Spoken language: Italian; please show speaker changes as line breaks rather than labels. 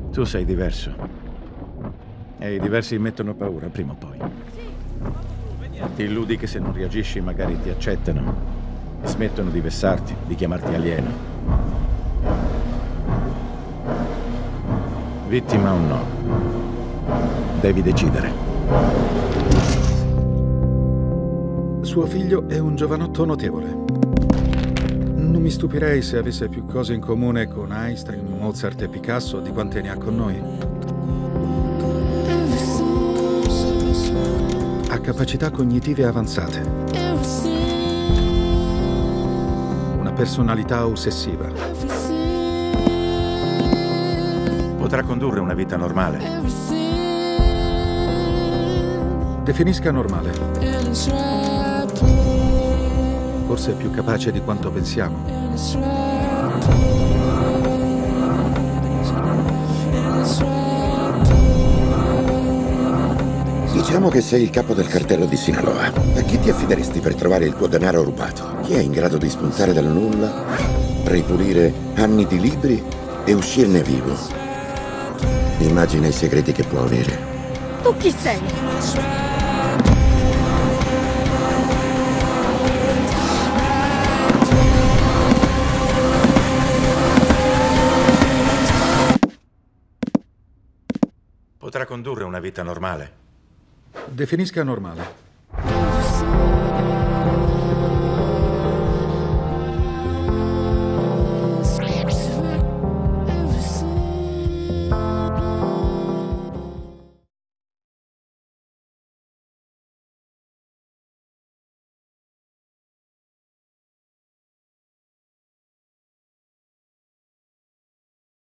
Tu sei diverso. E i diversi mettono paura prima o poi. Ti illudi che se non reagisci magari ti accettano. Smettono di vessarti, di chiamarti alieno. Vittima o no? Devi decidere.
Suo figlio è un giovanotto notevole. Non mi stupirei se avesse più cose in comune con Einstein, Mozart e Picasso di quante ne ha con noi. Ha capacità cognitive avanzate. Una personalità ossessiva.
Potrà condurre una vita normale.
Definisca normale. Forse è più capace di quanto pensiamo.
Diciamo che sei il capo del cartello di Sinaloa. A chi ti affideresti per trovare il tuo denaro rubato? Chi è in grado di spuntare dal nulla, ripulire anni di libri e uscirne vivo? Immagina i segreti che può avere.
Tu chi sei?
Potrà condurre una vita normale.
Definisca normale.